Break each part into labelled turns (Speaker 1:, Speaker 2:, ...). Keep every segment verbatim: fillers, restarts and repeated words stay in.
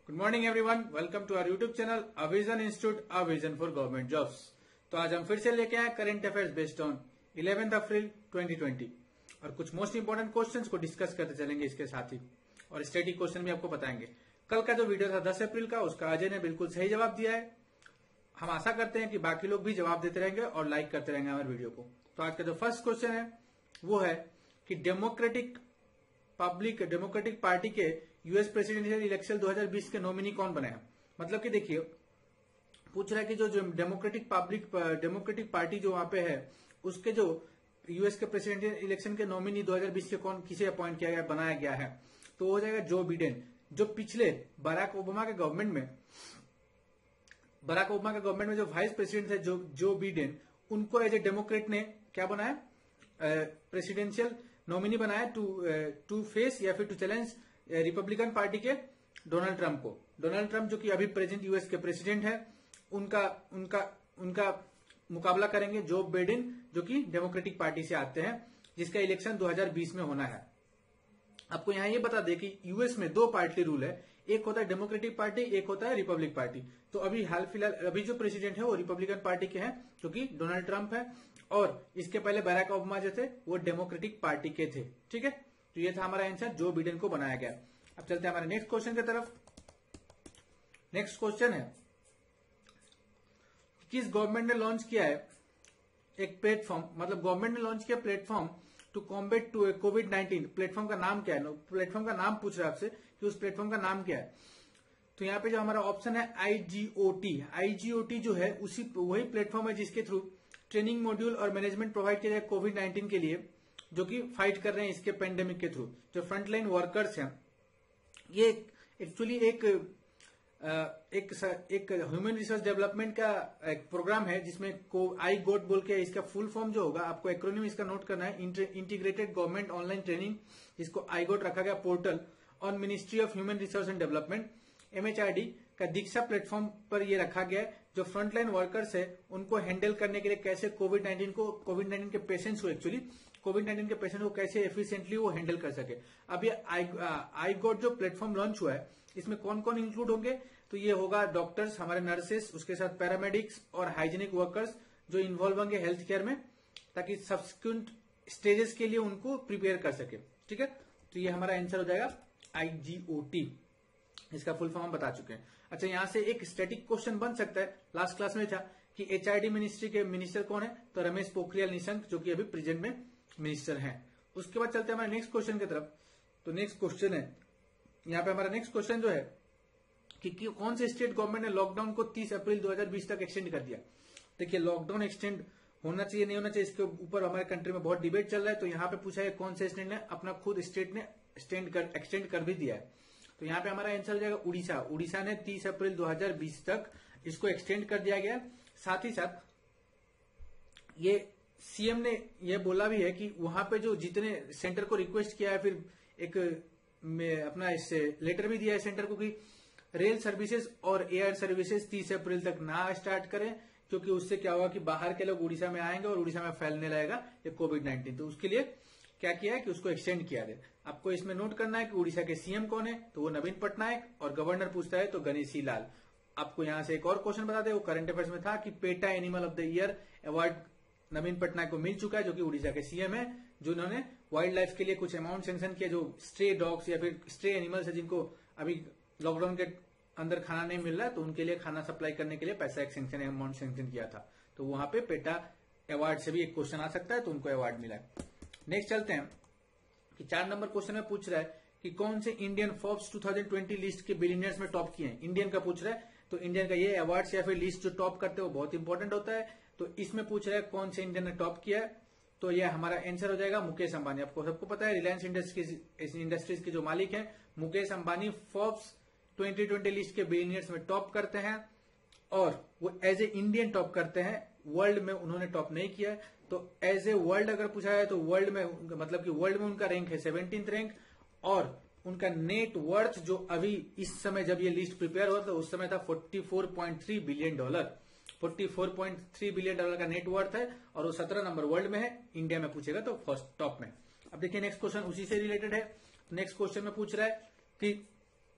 Speaker 1: Good morning everyone, welcome to our YouTube channel Avision institute Avision for government jobs. तो आज हम फिर से लेके आए current affairs based on eleventh April twenty twenty और कुछ मोस्ट इंपोर्टेंट क्वेश्चंस को डिस्कस करते चलेंगे इसके साथ ही, और स्टैटिक क्वेश्चन भी आपको बताएंगे। कल का जो वीडियो था दस अप्रैल का, उसका अजय ने बिल्कुल सही जवाब दिया है। हम आशा करते हैं कि बाकी लोग भी जवाब देते रहेंगे और लाइक करते रहेंगे हमारे वीडियो को। तो आज का जो फर्स्ट क्वेश्चन है वो है कि डेमोक्रेटिक पब्लिक डेमोक्रेटिक पार्टी के यूएस प्रेसिडेंशियल इलेक्शन दो हज़ार बीस के नॉमिनी कौन बने हैं। मतलब कि देखिए, पूछ रहा है कि जो, जो डेमोक्रेटिक पब्लिक डेमोक्रेटिक पार्टी जो वहां पे है, उसके जो यूएस के प्रेसिडेंशियल इलेक्शन के नॉमिनी दो हज़ार बीस के कौन किसे अपॉइंट किया गया, बनाया गया है। तो हो जाएगा जो बिडेन, जो पिछले बराक ओबामा के गवर्नमेंट में बराक ओबामा के गवर्नमेंट में जो वाइस प्रेसिडेंट थे जो जो बिडेन, उनको एज ए डेमोक्रेट ने क्या बनाया, प्रेसिडेंशियल नॉमिनी बनाया टू टू फेस या फिर टू चैलेंज रिपब्लिकन पार्टी के डोनाल्ड ट्रंप को। डोनाल्ड ट्रंप जो कि अभी प्रेजेंट यूएस के प्रेसिडेंट है, उनका उनका उनका मुकाबला करेंगे जो बिडेन, जो कि डेमोक्रेटिक पार्टी से आते हैं, जिसका इलेक्शन दो हज़ार बीस में होना है। आपको यहां ये बता दें कि यूएस में दो पार्टी रूल है, एक होता है डेमोक्रेटिक पार्टी, एक होता है रिपब्लिक पार्टी। तो अभी हाल फिलहाल अभी जो प्रेसिडेंट है वो रिपब्लिकन पार्टी के हैं, जो कि डोनाल्ड ट्रंप है, और इसके पहले बराक ओबामा जो थे वो डेमोक्रेटिक पार्टी के थे। ठीक है, तो ये था हमारा आंसर, जो बिडेन को बनाया गया। अब चलते हैं हमारे नेक्स्ट क्वेश्चन की तरफ। नेक्स्ट क्वेश्चन है, किस गवर्नमेंट ने लॉन्च किया है एक प्लेटफॉर्म, मतलब गवर्नमेंट ने लॉन्च किया platform to combat to COVID nineteen. Platform का नाम क्या है, प्लेटफॉर्म का नाम पूछ रहा है आपसे कि उस प्लेटफॉर्म का नाम क्या है। तो यहाँ पे जो हमारा ऑप्शन है आईजीओटी। आईजीओटी जो है उसी वही प्लेटफॉर्म है जिसके थ्रू ट्रेनिंग मॉड्यूल और मैनेजमेंट प्रोवाइड किया जाए कोविड नाइनटीन के लिए, जो कि फाइट कर रहे हैं इसके पेंडेमिक के थ्रू। जो फ्रंटलाइन वर्कर्स हैं, ये एक्चुअली एक एक एक ह्यूमन रिसोर्स डेवलपमेंट का एक प्रोग्राम है, जिसमें को आई गोट बोल के इसका फुल फॉर्म जो होगा, आपको एक्रोनिम इसका नोट करना है, इंटीग्रेटेड गवर्नमेंट ऑनलाइन ट्रेनिंग, जिसको आई गोट रखा गया portal on ministry of human resource and development MHRD का दीक्षा प्लेटफॉर्म पर ये रखा गया है, जो फ्रंटलाइन वर्कर्स है उनको हैंडल करने के लिए कैसे कोविड नाइनटीन को कोविड नाइनटीन के पेशेंट्स को एक्चुअली कोविड नाइनटीन के पेशेंट को कैसे एफिशिएंटली वो हैंडल कर सके। अब ये आई गोट जो प्लेटफॉर्म लॉन्च हुआ है, इसमें कौन कौन इंक्लूड होंगे, तो ये होगा डॉक्टर्स, हमारे नर्सेस, उसके साथ पैरामेडिक्स और हाइजीनिक वर्कर्स जो इन्वॉल्व होंगे हेल्थ केयर में, ताकि सब्सिक्वेंट स्टेजेस के लिए उनको प्रिपेयर कर सके। ठीक है, तो ये हमारा आंसर हो जाएगा आईजीओटी। इसका फुल फॉर्म हम बता चुके हैं। अच्छा, यहां से एक स्टैटिक क्वेश्चन बन सकता है, लास्ट क्लास में था कि एचआरडी मिनिस्ट्री के मिनिस्टर कौन है, तो रमेश पोखरियाल निशंक, जो कि अभी प्रेजेंट में मिनिस्टर हैं। उसके बाद चलते हैं हमारे नेक्स्ट क्वेश्चन की तरफ। तो नेक्स्ट क्वेश्चन है, यहाँ पे हमारा नेक्स्ट क्वेश्चन जो है कि, कि कौन से स्टेट गवर्नमेंट ने लॉकडाउन को तीस अप्रैल दो हज़ार बीस तक एक्सटेंड कर दिया। देखिए, लॉकडाउन एक्सटेंड होना चाहिए नहीं होना चाहिए, इसके ऊपर हमारे कंट्री में बहुत डिबेट चल रहा है। तो यहाँ पे पूछा है कौन से स्टेट ने अपना खुद स्टेट ने एक्सटेंड कर एक्सटेंड कर भी दिया है। तो यहाँ पे हमारा आंसर हो जाएगा उड़ीसा। उड़ीसा ने तीस अप्रैल दो हज़ार बीस तक इसको एक्सटेंड कर दिया गया। साथ ही साथ ये सीएम ने यह बोला भी है कि वहां पे जो जितने सेंटर को रिक्वेस्ट किया है, फिर एक में अपना इससे लेटर भी दिया है सेंटर को कि रेल सर्विसेज और एयर सर्विसेज तीस अप्रैल तक ना स्टार्ट करें, क्योंकि उससे क्या होगा कि बाहर के लोग उड़ीसा में आएंगे और उड़ीसा में फैलने लगेगा ये कोविड नाइनटीन। तो उसके लिए क्या किया है कि उसको एक्सटेंड किया है। आपको इसमें नोट करना है कि उड़ीसा के सीएम कौन है, तो वो नवीन पटनायक, और गवर्नर पूछता है तो गणेशी लाल। आपको यहां से एक और क्वेश्चन बता दें, वो करंट अफेयर्स में था कि PETA animal of the year award Naveen Patnaik को मिल चुका है, जो कि उड़ीसा के सीएम है, जिन्होंने वाइल्ड लाइफ के लिए कुछ अमाउंट सेंक्शन किया, जो स्ट्रे डॉग्स या फिर स्ट्रे एनिमल्स है जिनको अभी लॉकडाउन के अंदर खाना नहीं मिल रहा है, तो उनके लिए खाना सप्लाई करने के लिए पैसा एक सेंक्शन अमाउंट सेंक्शन किया था। तो वहां पे पेटा अवार्ड से भी एक क्वेश्चन आ सकता है, तो उनको अवार्ड मिला है। नेक्स्ट चलते हैं कि चार नंबर क्वेश्चन में पूछ रहा है कि कौन से इंडियन फोर्ब्स दो हज़ार बीस लिस्ट के बिलियनियर्स में टॉप किए हैं। इंडियन का पूछ रहा है, तो इंडियन का ये अवार्ड्स या फिर लिस्ट जो टॉप करते हैं वो बहुत इंपॉर्टेंट होता है। तो इसमें पूछ रहा है कौन से इंडियन ने टॉप किया है, तो ये हमारा आंसर हो जाएगा मुकेश अंबानी। आपको सबको पता है रिलायंस इंडस्ट्रीज इंडस्ट्रीज के जो मालिक हैं Mukesh Ambani, Forbes twenty twenty list के बिलियनियर्स में टॉप करते हैं, और वो एज ए इंडियन टॉप करते हैं, वर्ल्ड में उन्होंने टॉप नहीं किया है। तो एज ए वर्ल्ड अगर पूछा है तो वर्ल्ड में मतलब कि वर्ल्ड में उनका रैंक है सेवनटीन्थ रैंक, और उनका नेट वर्थ जो अभी इस समय जब ये लिस्ट प्रिपेयर हुआ था उस समय था चौवालीस पॉइंट तीन बिलियन डॉलर। चौवालीस पॉइंट तीन बिलियन डॉलर का नेट वर्थ है, और वो सत्रह नंबर वर्ल्ड में है। इंडिया में पूछेगा तो फर्स्ट टॉप में। अब देखिए नेक्स्ट क्वेश्चन उसी से रिलेटेड है। नेक्स्ट क्वेश्चन में पूछ रहा है कि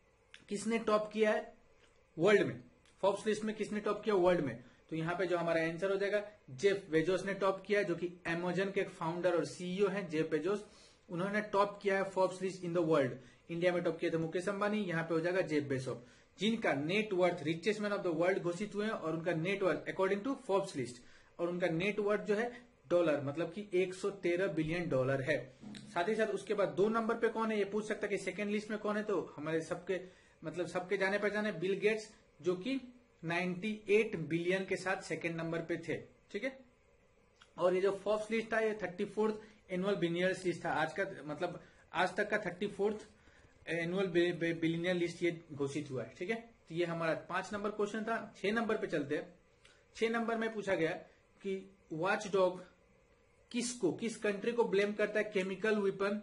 Speaker 1: किसने टॉप किया है वर्ल्ड में, फोर्ब्स लिस्ट में किसने टॉप किया वर्ल्ड में, तो यहाँ पे जो हमारा आंसर हो जाएगा जेफ बेजोस ने टॉप किया, जो कि अमेजन के फाउंडर और सीईओ हैं जेफ बेजोस, उन्होंने टॉप किया है Forbes list in the world. India में टॉप किया था मुकेश अंबानी, यहाँ पे हो जाएगा जेफ बेजोस, जिनका net worth richest man of the world घोषित हुए हैं, और उनका net worth according to Forbes list, और उनका नेटवर्थ जो है डॉलर मतलब कि एक सौ तेरह बिलियन डॉलर है। साथ ही साथ उसके बाद दो नंबर पे कौन है, ये पूछ सकता है कि सेकंड लिस्ट में कौन है, तो हमारे सबके मतलब सबके जाने पहचाने बिल गेट्स, जो कि अट्ठानवे बिलियन के साथ सेकंड नंबर पे थे। ठीक है, और ये जो फोर्ब्स लिस्ट था ये thirty fourth annual billionaires list था, आज का मतलब आज तक का thirty fourth annual billionaire list ये घोषित हुआ है। ठीक है, तो ये हमारा पांच नंबर क्वेश्चन था। छह नंबर पे चलते हैं। छह नंबर में पूछा गया कि वॉच डॉग किसको किस कंट्री को ब्लेम करता है chemical weapon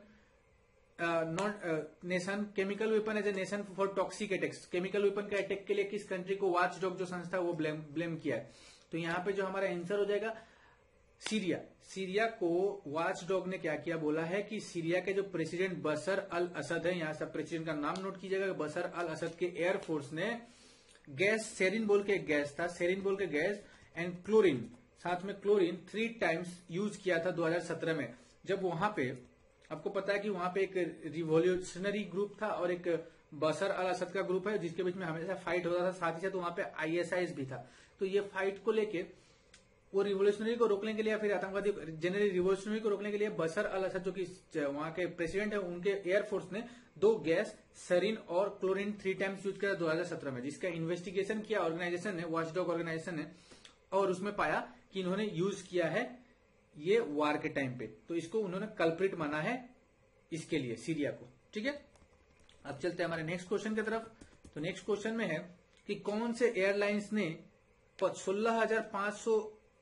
Speaker 1: not nation chemical weapon as a nation for toxic attacks, chemical weapon के अटैक के लिए किस कंट्री को वॉच डॉग जो संस्था वो ब्लेम ब्लेम किया है, तो यहाँ पे जो हमारा आंसर हो जाएगा सीरिया। सीरिया को वॉच डॉग ने क्या किया, बोला है कि सीरिया के जो प्रेसिडेंट बशर अल असद है, यहाँ सब प्रेसिडेंट का नाम नोट कीजिएगा, बशर अल असद के एयरफोर्स ने गैस सेरिन बोल के एक गैस था, सेरिन बोल के गैस एंड क्लोरीन, साथ में क्लोरीन थ्री टाइम्स यूज किया था दो हज़ार सत्रह में, जब वहां पे आपको पता है कि वहां पे एक रिवॉल्यूशनरी ग्रुप था और एक बशर अल असद का ग्रुप है, जिसके बीच में हमेशा फाइट होता था, साथ ही साथ वहां पे आईएसआईएस भी था। तो ये फाइट को लेके वो रिवोल्यूशनरी को रोकने के लिए या फिर आतंकवादी जनरली रिवोल्यूशनरी को रोकने के लिए बशर अल असद जो कि वहां के प्रेसिडेंट है, उनके एयरफोर्स ने दो गैस सरीन और क्लोरीन थ्री टाइम्स यूज किया दो हज़ार सत्रह में, जिसका इन्वेस्टिगेशन किया ऑर्गेनाइजेशन ने, वॉचडॉग ऑर्गेनाइजेशन ने, और उसमें पाया कि इन्होंने यूज किया है ये वार के टाइम पे, तो इसको उन्होंने कल्प्रिट माना है इसके लिए सीरिया को। ठीक है, अब चलते हैं हमारे नेक्स्ट क्वेश्चन की तरफ। तो नेक्स्ट क्वेश्चन में है कि कौन से एयरलाइंस ने सोलह हजार पांच सौ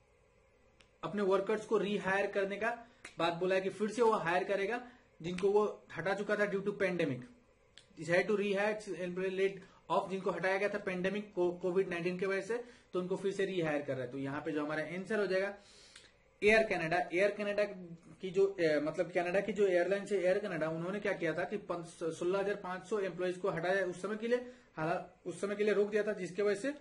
Speaker 1: अपने वर्कर्स को रिहायर करने का बात बोला है कि फिर से वो हायर करेगा, जिनको वो हटा चुका था due to pandemic, to rehire of जिनको हटाया गया था पेंडेमिक कोविड नाइन्टीन की वजह से, तो उनको फिर से रिहायर कर रहा है। तो यहाँ पे जो हमारा आंसर हो जाएगा एयर कनाडा। एयर कनाडा की जो ए, मतलब कनाडा की जो एयरलाइन है एयर कनाडा, उन्होंने क्या किया था कि सोलह हजार पांच सौ एम्प्लॉइज को हटाया उस समय के लिए, हालांकि उस समय के लिए रोक दिया था, जिसकी वजह से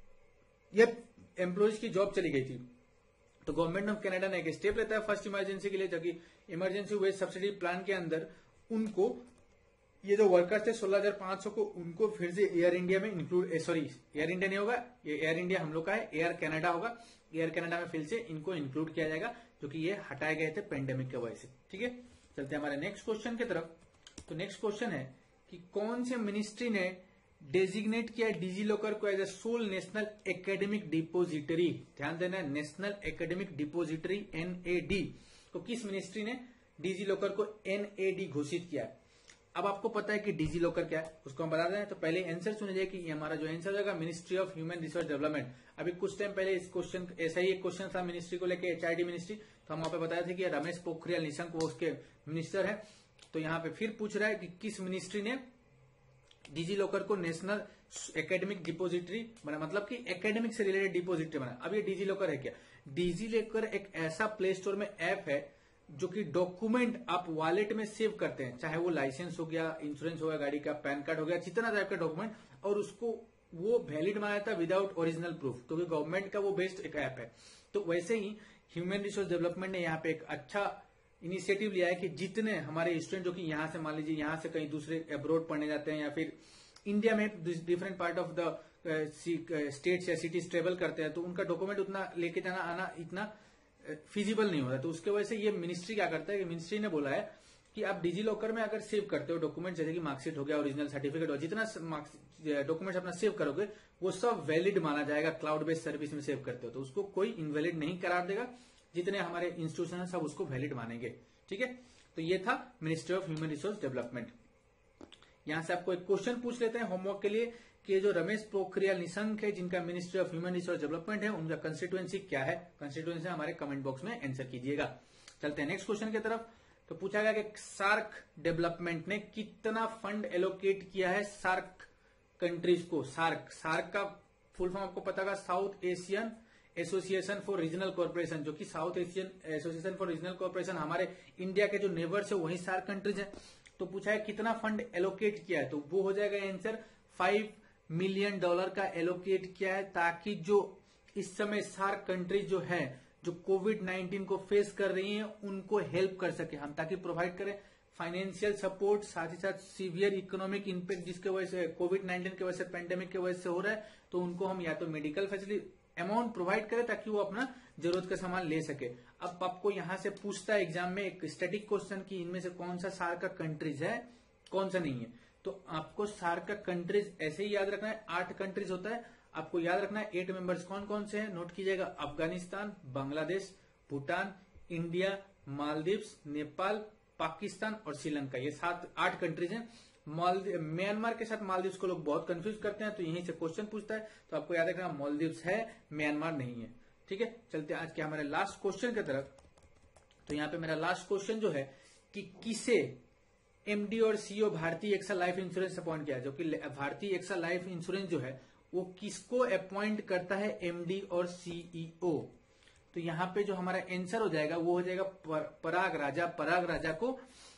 Speaker 1: ये एम्प्लॉइज की जॉब चली गई थी। तो गवर्नमेंट ऑफ कनाडा ने एक स्टेप लेता है फर्स्ट इमरजेंसी के लिए, जबकि इमरजेंसी वेज सब्सिडी प्लान के अंदर उनको ये जो वर्कर्स थे सोलह हजार पांच सौ को उनको फिर से एयर इंडिया में इंक्लूड, सॉरी एयर इंडिया नहीं होगा, ये एयर इंडिया हम लोग का है, एयर कनाडा होगा, एयर कनाडा में फिर से इनको इंक्लूड किया जाएगा, जो कि ये हटाए गए थे पेंडेमिक की वजह से। ठीक है, चलते हैं हमारे नेक्स्ट क्वेश्चन की तरफ। तो नेक्स्ट क्वेश्चन है कि कौन से मिनिस्ट्री ने डेजिग्नेट किया डिजी लॉकर को as a sole national academic depository, ध्यान देना है नेशनल एकेडमिक डिपोजिटरी एनएडी, तो किस मिनिस्ट्री ने डिजी लॉकर को एनएडी घोषित किया है। अब आपको पता है कि डिजी लॉकर क्या है, उसको हम बता दें। तो पहले आंसर सुन लीजिए कि ये हमारा जो आंसर होगा ministry of human resource development. अभी कुछ टाइम पहले इस क्वेश्चन ऐसा ही एक क्वेश्चन था मिनिस्ट्री को लेकर, एचआरडी मिनिस्ट्री, तो हम वहां पे बताए थे कि रमेश पोखरियाल निशंक वो उसके मिनिस्टर है। तो यहाँ पे फिर पूछ रहा है कि किस मिनिस्ट्री ने डिजी लॉकर को नेशनल एकेडमिक डिपोजिटरी बना, मतलब कि एकेडमिक से रिलेटेड डिपोजिटरी बना। अब ये डिजी लॉकर है क्या, डिजी लॉकर एक ऐसा प्ले स्टोर में ऐप है जो कि डॉक्यूमेंट आप वॉलेट में सेव करते हैं, चाहे वो लाइसेंस हो गया, इंश्योरेंस हो गया, गाड़ी का पैन कार्ड हो गया, जितना टाइप का डॉक्यूमेंट, और उसको वो वैलिड माना जाता है विदाउट ओरिजिनल प्रूफ, क्योंकि गवर्नमेंट का वो बेस्ट एक ऐप है। तो वैसे ही ह्यूमन रिसोर्स डेवलपमेंट ने यहाँ पे एक अच्छा इनिशिएटिव लिया है कि जितने हमारे स्टूडेंट जो कि यहाँ से मान लीजिए यहाँ से कहीं दूसरे अब्रोड पढ़ने जाते हैं या फिर इंडिया में different part of the states या सिटीज ट्रेवल करते हैं, तो उनका डॉक्यूमेंट उतना लेके जाना आना इतना फिजिबल नहीं होता। तो उसके वजह से ये मिनिस्ट्री क्या करता है कि मिनिस्ट्री ने बोला है कि आप डिजी लॉकर में अगर सेव करते हो डॉक्यूमेंट, जैसे कि मार्कशीट हो गया, ओरिजिनल सर्टिफिकेट हो, जितना डॉक्यूमेंट्स अपना सेव करोगे वो सब वैलिड माना जाएगा, क्लाउड बेस्ड सर्विस में सेव करते हो, तो उसको कोई इनवैलिड नहीं करार देगा, जितने हमारे इंस्टीट्यूशन है सब उसको वैलिड मानेंगे। ठीक है, तो ये था ministry of human resource development. यहां से आपको एक क्वेश्चन पूछ लेते हैं होमवर्क के लिए कि जो रमेश पोखरियाल निशंक है, जिनका ministry of human resource development है, उनका कंस्टिट्यूएंसी क्या है, कंस्टिट्यूएंसी हमारे कमेंट बॉक्स में आंसर कीजिएगा। चलते हैं नेक्स्ट क्वेश्चन की तरफ। तो पूछा गया कि सार्क डेवलपमेंट ने कितना फंड एलोकेट किया है सार्क कंट्रीज को। सार्क सार्क का फुल फॉर्म आपको पता होगा, South Asian association for regional corporation, जो कि South Asian association for regional corporation हमारे इंडिया के जो नेबर्स है वही सार्क कंट्रीज है। तो पूछा है कितना फंड एलोकेट किया है, तो वो हो जाएगा आंसर फाइव मिलियन डॉलर का एलोकेट किया है, ताकि जो इस समय सार्क कंट्रीज जो है जो कोविड नाइन्टीन को फेस कर रही हैं उनको हेल्प कर सके हम, ताकि प्रोवाइड करें फाइनेंशियल सपोर्ट, साथ ही साथ सीवियर इकोनॉमिक इंपैक्ट जिसके वजह से कोविड नाइन्टीन की वजह से, पेंडेमिक की वजह से हो रहा है, तो उनको हम या तो मेडिकल फैसिलिटी अमाउंट प्रोवाइड करें ताकि वो अपना जरूरत का सामान ले सके। अब आपको यहां से पूछता है एग्जाम में एक स्टैटिक क्वेश्चन कि इनमें से कौन सा सार्क का कंट्रीज है, कौन सा नहीं है। तो आपको सार्क का कंट्रीज ऐसे ही याद रखना है, आठ कंट्रीज होता है, आपको याद रखना है एट मेंबर्स कौन कौन से हैं, नोट कीजिएगा। अफगानिस्तान, बांग्लादेश, भूटान, इंडिया, मालदीव्स, नेपाल, पाकिस्तान और श्रीलंका, ये सात आठ कंट्रीज हैं। म्यांमार के साथ मालदीव्स को लोग बहुत कंफ्यूज करते हैं, तो यहीं से क्वेश्चन पूछता है, तो आपको याद रखना मालदीव्स है, म्यांमार नहीं है। ठीक है, चलते हैं आज के हमारे लास्ट क्वेश्चन की तरफ। तो यहाँ पे मेरा लास्ट क्वेश्चन जो है कि किसे एमडी और CEO Bhartiya AXA life insurance appoint किया, जो कि भारतीय एक्सा लाइफ इंश्योरेंस जो है वो किसको अपॉइंट करता है, एमडी और सीईओ। तो यहाँ पे जो हमारा आंसर हो जाएगा वो हो जाएगा पर, पराग राजा। पराग राजा को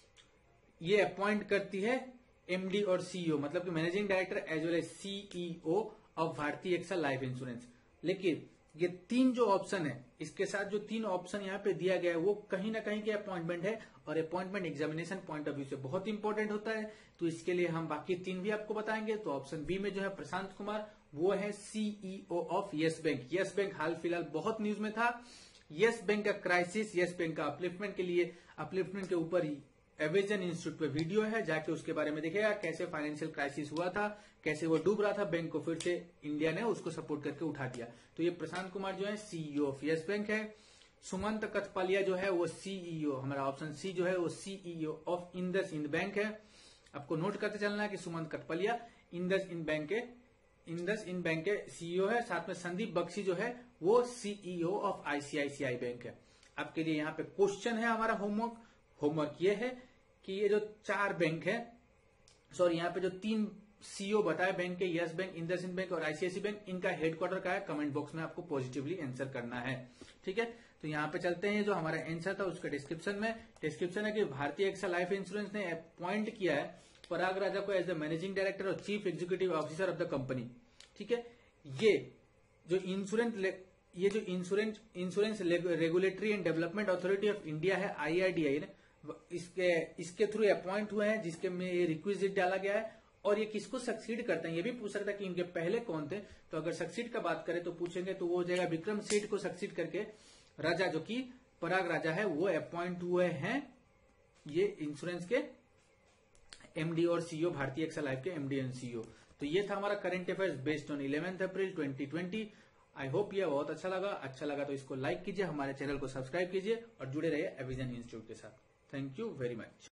Speaker 1: ये अपॉइंट करती है एमडी और सीईओ, मतलब कि managing director as well as CEO of Bhartiya AXA life insurance. लेकिन ये तीन जो ऑप्शन है, इसके साथ जो तीन ऑप्शन यहाँ पे दिया गया है वो कहीं ना कहीं के अपॉइंटमेंट है, और appointment examination point of view से बहुत इंपॉर्टेंट होता है, तो इसके लिए हम बाकी तीन भी आपको बताएंगे। तो ऑप्शन बी में जो है प्रशांत कुमार, वो है CEO of yes bank. Yes bank हाल फिलहाल बहुत न्यूज में था। यस बैंक का क्राइसिस, यस बैंक का अपलिफ्टमेंट के लिए, अपलिफ्टमेंट के ऊपर ही एविजन इंस्टीट्यूट पे वीडियो है, जाके उसके बारे में देखिएगा कैसे फाइनेंशियल क्राइसिस हुआ था, कैसे वो डूब रहा था, बैंक को फिर से इंडिया ने उसको सपोर्ट करके उठा दिया। तो ये प्रशांत कुमार जो है सीईओ ऑफ यस बैंक है। सुमंत कथपालिया जो है वो सीईओ, हमारा ऑप्शन सी जो है वो सीईओ ऑफ इंडसइंड बैंक है। आपको नोट करते चलना है कि सुमंत कथपालिया इंडसइंड बैंक के इंडसइंड बैंक के सीईओ है। साथ में संदीप बख्शी जो है वो सीईओ ऑफ आईसीआईसीआई बैंक है। आपके लिए यहाँ पे क्वेश्चन है हमारा होमवर्क। होमवर्क ये है कि ये जो चार बैंक है, सॉरी यहाँ पे जो तीन सीईओ बताए बैंक के, यस बैंक, इंडसइंड बैंक और आईसीआईसीआई बैंक, इनका हेडक्वार्टर का है, कमेंट बॉक्स में आपको पॉजिटिवली आंसर करना है। ठीक है, तो यहाँ पे चलते हैं, जो हमारा आंसर था उसका डिस्क्रिप्शन में डिस्क्रिप्शन है कि भारतीय एक्सा लाइफ इंश्योरेंस ने अपॉइंट किया है पराग राजा को एज द मैनेजिंग डायरेक्टर और chief executive officer of the company. ठीक है, ये जो इंश्योरेंस ये जो insurance insurance regulatory and development authority of India है, आईआरडीआई ने इसके इसके थ्रू अपॉइंट हुए हैं, जिसके में ये रिक्विजिट डाला गया है। और ये किसको सक्सीड करते हैं, ये भी पूछ सकता है कि इनके पहले कौन थे। तो अगर सक्सीड का बात करें तो पूछेंगे तो वो हो जाएगा विक्रम सेठ को सक्सीड करके राजा, जो कि पराग राजा है, वो अपॉइंट हुए हैं ये इंश्योरेंस के एमडी और सीईओ, भारतीय एक्सा लाइफ के एमडी एंड सीईओ। तो ये था हमारा current affairs based on eleventh April twenty twenty. I hope ये बहुत अच्छा लगा। अच्छा लगा तो इसको लाइक कीजिए, हमारे चैनल को सब्सक्राइब कीजिए और जुड़े रहिए एविजन इंस्टीट्यूट के साथ। Thank you very much.